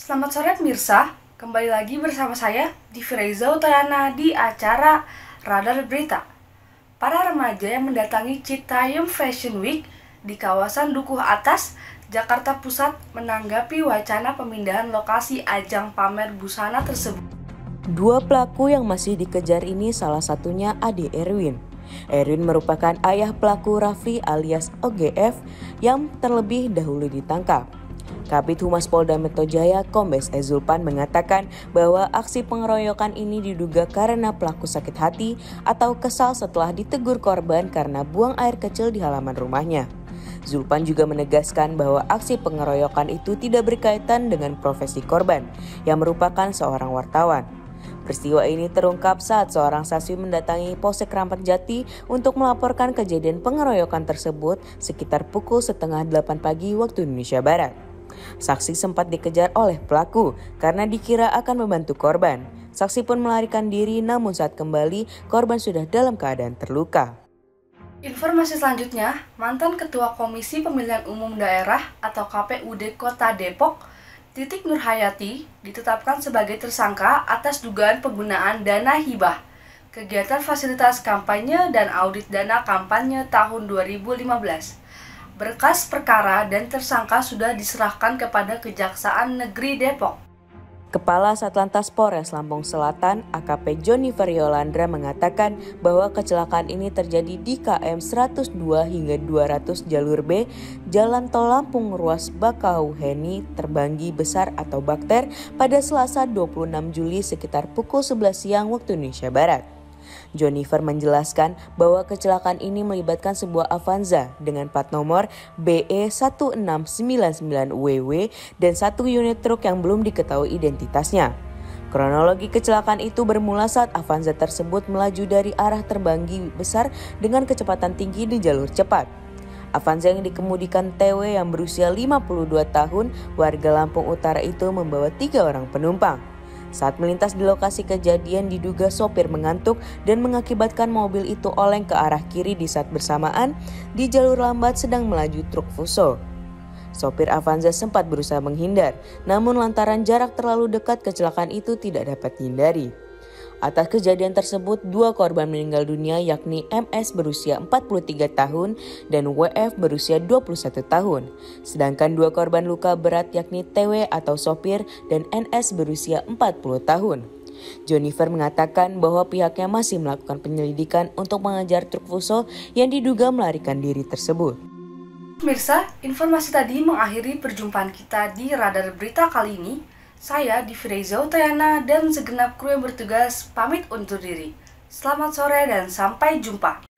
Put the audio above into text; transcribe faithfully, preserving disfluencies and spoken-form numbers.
Selamat sore pemirsa, kembali lagi bersama saya Divi Reza Utayana di acara Radar Berita. Para remaja yang mendatangi Citayam Fashion Week di kawasan Dukuh Atas, Jakarta Pusat menanggapi wacana pemindahan lokasi ajang pamer busana tersebut. Dua pelaku yang masih dikejar ini salah satunya Ade Erwin. Erwin merupakan ayah pelaku Rafli alias O G F yang terlebih dahulu ditangkap. Kabid Humas Polda Metro Jaya Kombes E Zulpan mengatakan bahwa aksi pengeroyokan ini diduga karena pelaku sakit hati atau kesal setelah ditegur korban karena buang air kecil di halaman rumahnya. Zulpan juga menegaskan bahwa aksi pengeroyokan itu tidak berkaitan dengan profesi korban yang merupakan seorang wartawan. Peristiwa ini terungkap saat seorang saksi mendatangi Polsek Kramat Jati untuk melaporkan kejadian pengeroyokan tersebut sekitar pukul setengah delapan pagi waktu Indonesia Barat. Saksi sempat dikejar oleh pelaku karena dikira akan membantu korban. Saksi pun melarikan diri, namun saat kembali korban sudah dalam keadaan terluka. Informasi selanjutnya, mantan Ketua Komisi Pemilihan Umum Daerah atau K P U D Kota Depok, Titik Nurhayati, ditetapkan sebagai tersangka atas dugaan penggunaan dana hibah, kegiatan fasilitas kampanye dan audit dana kampanye tahun dua ribu lima belas. Berkas perkara dan tersangka sudah diserahkan kepada Kejaksaan Negeri Depok. Kepala Satlantas Polres Lampung Selatan, A K P Jonnifer Yolandra mengatakan bahwa kecelakaan ini terjadi di K M seratus dua hingga dua ratus jalur B, Jalan Tol Lampung ruas Bakauheni Terbanggi Besar atau Bakter pada Selasa dua puluh enam Juli sekitar pukul sebelas siang waktu Indonesia Barat. Jonnifer menjelaskan bahwa kecelakaan ini melibatkan sebuah Avanza dengan plat nomor B E satu enam sembilan sembilan W W dan satu unit truk yang belum diketahui identitasnya. Kronologi kecelakaan itu bermula saat Avanza tersebut melaju dari arah Terbanggi Besar dengan kecepatan tinggi di jalur cepat. Avanza yang dikemudikan T W yang berusia lima puluh dua tahun, warga Lampung Utara itu membawa tiga orang penumpang. Saat melintas di lokasi kejadian diduga sopir mengantuk dan mengakibatkan mobil itu oleng ke arah kiri di saat bersamaan di jalur lambat sedang melaju truk Fuso. Sopir Avanza sempat berusaha menghindar, namun lantaran jarak terlalu dekat kecelakaan itu tidak dapat dihindari. Atas kejadian tersebut, dua korban meninggal dunia yakni M S berusia empat puluh tiga tahun dan W F berusia dua puluh satu tahun. Sedangkan dua korban luka berat yakni T W atau sopir dan N S berusia empat puluh tahun. Jonnifer mengatakan bahwa pihaknya masih melakukan penyelidikan untuk mengejar truk Fuso yang diduga melarikan diri tersebut. Pemirsa, informasi tadi mengakhiri perjumpaan kita di Radar Berita kali ini. Saya Divi Reza Utayana dan segenap kru yang bertugas pamit undur diri. Selamat sore dan sampai jumpa.